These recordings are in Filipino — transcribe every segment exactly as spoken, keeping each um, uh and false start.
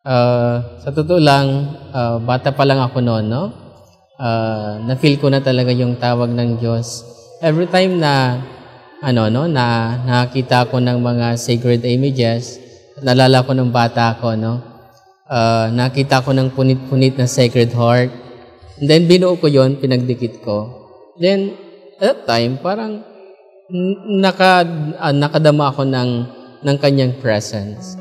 Uh, sa totoo lang, uh, bata pa lang ako noon, no? Uh, na-feel ko na talaga yung tawag ng Diyos. Every time na, ano, no, na nakakita ko ng mga sacred images, naalala ko ng bata ko, no? Uh, nakita ko ng punit-punit na Sacred Heart. And then, binuo ko yon, pinagdikit ko. Then, at that time, parang naka, uh, nakadama ako ng, ng kanyang presence.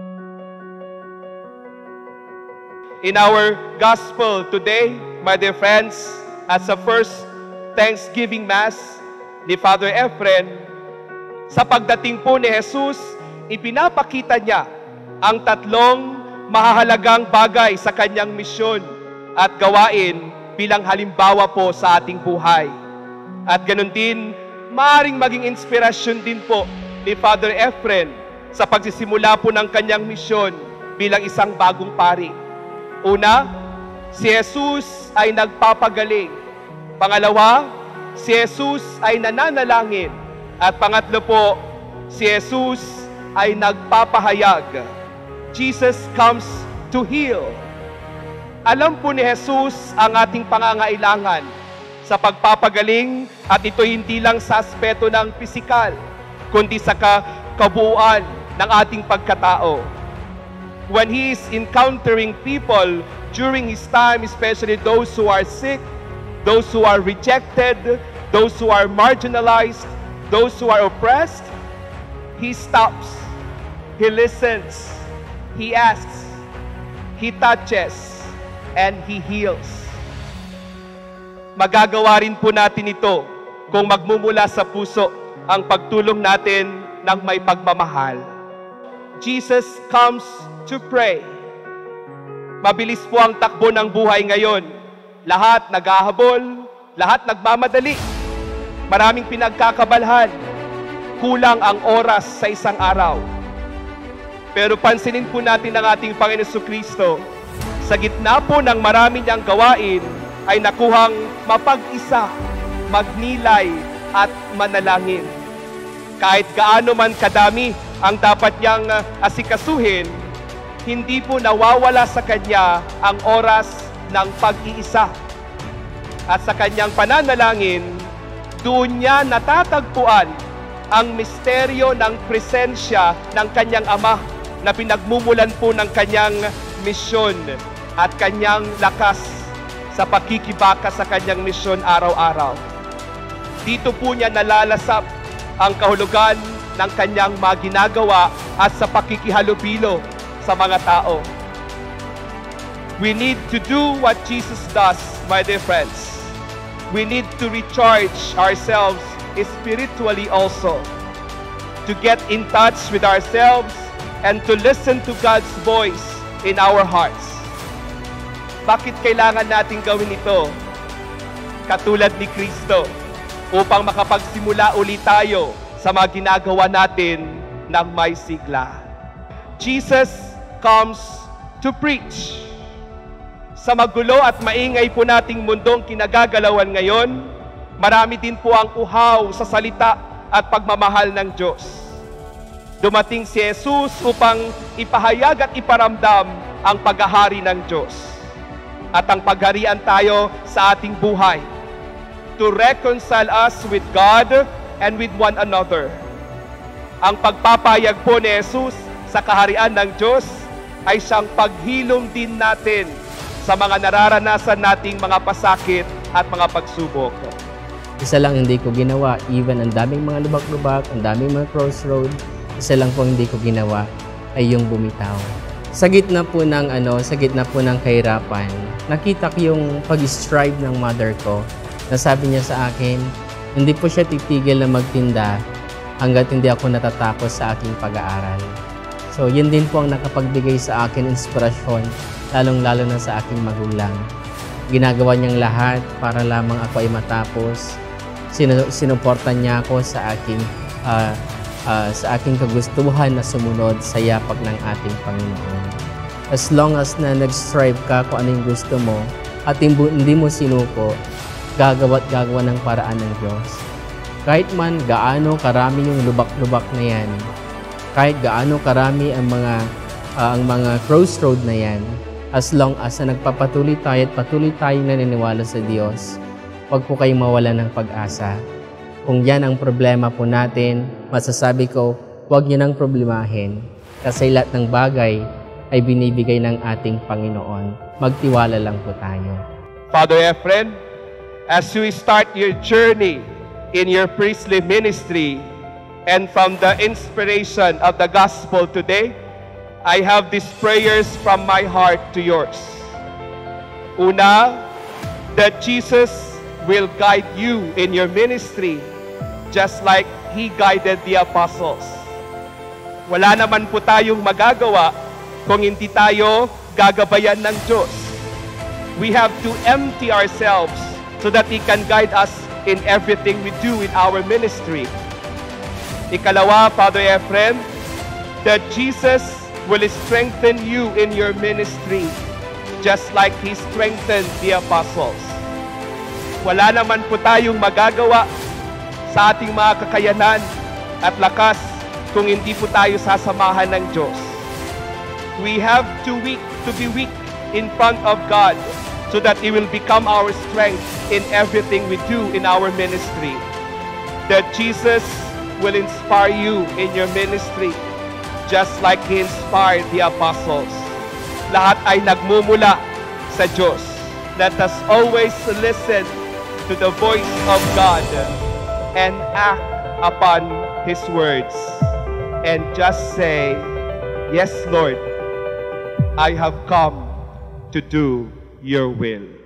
In our gospel today, my dear friends, as a first Thanksgiving Mass ni Father Efren, sa pagdating po ni Jesus, ipinapakita niya ang tatlong mahahalagang bagay sa kanyang misyon at gawain bilang halimbawa po sa ating buhay. At ganun din, maaaring maging inspirasyon din po ni Father Efren sa pagsisimula po ng kanyang misyon bilang isang bagong pari. Una, si Jesus ay nagpapagaling. Pangalawa, si Jesus ay nananalangin. At pangatlo po, si Jesus ay nagpapahayag. Jesus comes to heal. Alam po ni Jesus ang ating pangangailangan sa pagpapagaling, at ito hindi lang sa aspeto ng pisikal, kundi sa kabuuan ng ating pagkatao. When He is encountering people during His time, especially those who are sick, those who are rejected, those who are marginalized, those who are oppressed, He stops, He listens, He asks, He touches, and He heals. Magagawa rin po natin ito kung magmumula sa puso ang pagtulong natin ng may pagmamahal. Jesus comes to pray. Mabilis po ang takbo ng buhay ngayon. Lahat naghahabol, lahat nagmamadali. Maraming pinagkakabalhan. Kulang ang oras sa isang araw. Pero pansinin po natin ang ating Panginoon Jesucristo. Sa gitna po ng marami niyang gawain, ay nakuhang mapag-isa, magnilay, at manalangin. Kahit gaano man kadami ang dapat niyang asikasuhin, hindi po nawawala sa kanya ang oras ng pag-iisa. At sa kanyang pananalangin, doon niya natatagpuan ang misteryo ng presensya ng kanyang Ama na pinagmumulan po ng kanyang misyon at kanyang lakas sa pakikibaka sa kanyang misyon araw-araw. Dito po niya nalalasap ang kahulugan ng kanyang mga ginagawa at sa pakikihalubilo sa mga tao. We need to do what Jesus does, my dear friends. We need to recharge ourselves spiritually also, to get in touch with ourselves and to listen to God's voice in our hearts. Bakit kailangan natin gawin ito? Katulad ni Kristo, upang makapagsimula ulit tayo sa mga ginagawa natin ng may sigla. Jesus comes to preach. Sa magulo at maingay po nating mundong kinagagalawan ngayon, marami din po ang uhaw sa salita at pagmamahal ng Diyos. Dumating si Jesus upang ipahayag at iparamdam ang paghahari ng Diyos at ang pagharian tayo sa ating buhay, to reconcile us with God and with one another. Ang pagpapahayag po ni Jesus sa kaharian ng Diyos ay siyang paghilom din natin sa mga nararanasan nating mga pasakit at mga pagsubok. Isa lang hindi ko ginawa, even ang daming mga lubak-lubak, ang daming mga crossroad, isa lang po hindi ko ginawa ay yung bumitaw. Sa gitna po ng ano, sa gitna po ng kahirapan, nakita ko yung pag-strive ng mother ko. Nasabi niya sa akin, hindi po siya titigil na magtinda hanggat hindi ako natatapos sa aking pag-aaral. So, yun din po ang nakapagbigay sa akin inspirasyon, lalong-lalo na sa aking magulang. Ginagawa niyang lahat para lamang ako ay matapos. Sinu sinuportan niya ako sa aking uh, Uh, sa aking kagustuhan na sumunod sa yapak ng ating Panginoon. As long as na nag-strive ka kung ano yung gusto mo at hindi mo sinuko, gagawa't gagawa ng paraan ng Diyos. Kahit man gaano karami yung lubak-lubak na yan, kahit gaano karami ang mga ah, ang mga crossroad na yan, as long as na nagpapatuloy tayo at patuloy tayong naniniwala sa Diyos, huwag po kayong mawala ng pag-asa. Kung yan ang problema po natin, masasabi ko, huwag niyo nang problemahin. Kasi lahat ng bagay ay binibigay ng ating Panginoon. Magtiwala lang po tayo. Father Efren, as you start your journey in your priestly ministry and from the inspiration of the gospel today, I have these prayers from my heart to yours. Una, that Jesus will guide you in your ministry just like He guided the apostles. Wala naman po tayong magagawa kung hindi tayo gagabayan ng Diyos. We have to empty ourselves so that He can guide us in everything we do in our ministry. Ikalawa, Father Efren, that Jesus will strengthen you in your ministry just like He strengthened the apostles. Wala naman po tayong magagawa sa ating mga kakayanan at lakas kung hindi po tayo sasamahan ng Diyos. We have to weak to be weak in front of God so that He will become our strength in everything we do in our ministry. That Jesus will inspire you in your ministry just like He inspired the apostles. Lahat ay nagmumula sa Diyos. Let us always listen to the voice of God and act upon His words. And just say, yes, Lord, I have come to do your will.